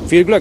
Viel Glück.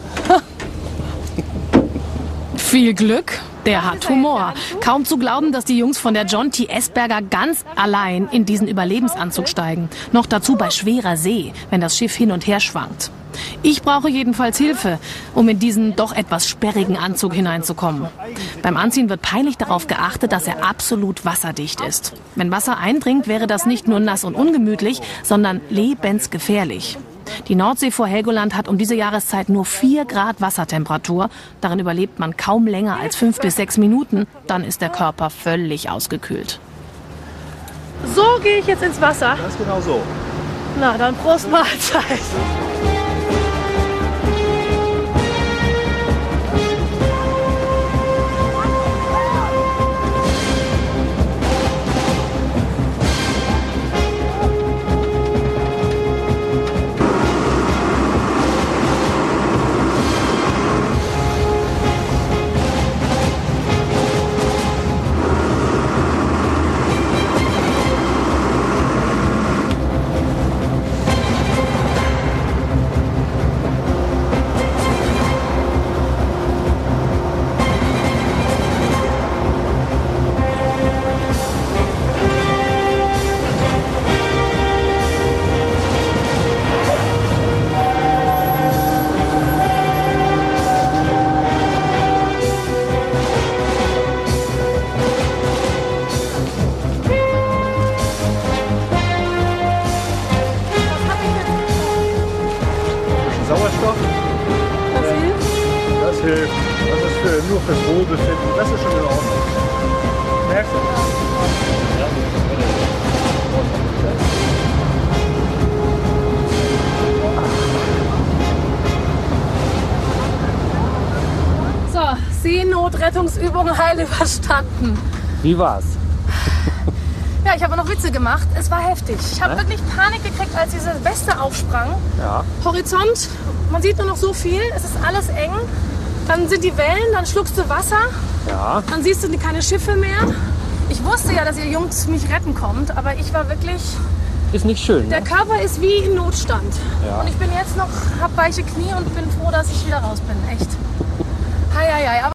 Viel Glück, der hat Humor. Kaum zu glauben, dass die Jungs von der John T. Esberger ganz allein in diesen Überlebensanzug steigen. Noch dazu bei schwerer See, wenn das Schiff hin und her schwankt. Ich brauche jedenfalls Hilfe, um in diesen doch etwas sperrigen Anzug hineinzukommen. Beim Anziehen wird peinlich darauf geachtet, dass er absolut wasserdicht ist. Wenn Wasser eindringt, wäre das nicht nur nass und ungemütlich, sondern lebensgefährlich. Die Nordsee vor Helgoland hat um diese Jahreszeit nur 4 Grad Wassertemperatur. Darin überlebt man kaum länger als 5 bis 6 Minuten. Dann ist der Körper völlig ausgekühlt. So gehe ich jetzt ins Wasser. Das ist genau so. Na, dann Prost Mahlzeit. Sauerstoff. Das hilft? Das hilft. Das ist nur fürs Wohlbefinden. Das ist schon in Ordnung. Merkst du? So, Seenotrettungsübung heil überstanden. Wie war's? Ja, ich habe noch Witze gemacht. Es war heftig. Ich habe wirklich Panik gekriegt, als diese Weste aufsprang. Ja. Horizont, man sieht nur noch so viel. Es ist alles eng. Dann sind die Wellen, dann schluckst du Wasser. Ja. Dann siehst du keine Schiffe mehr. Ich wusste ja, dass ihr Jungs mich retten kommt, aber ich war wirklich... Ist nicht schön, Der ne? Körper ist wie in Notstand. Ja. Und ich bin jetzt noch, habe weiche Knie und bin froh, dass ich wieder raus bin. Echt. Hei, hei, hei.